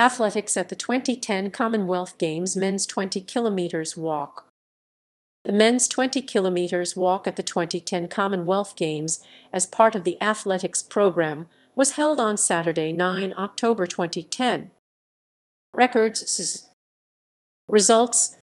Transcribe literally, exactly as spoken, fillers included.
Athletics at the twenty ten Commonwealth Games men's twenty kilometers walk. The men's twenty kilometers walk at the twenty ten Commonwealth Games, as part of the athletics program, was held on Saturday, the ninth of October twenty ten. Records. Results: